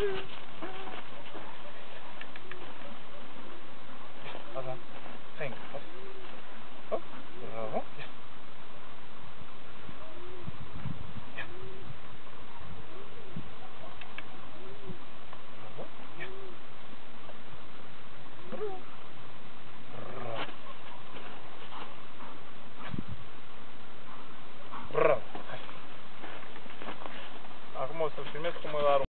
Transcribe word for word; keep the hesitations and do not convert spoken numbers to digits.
Vas-y, cinq. Hop, bravo. Bravo. Bravo. Bravo. Acum o să filmez cum îl arunc.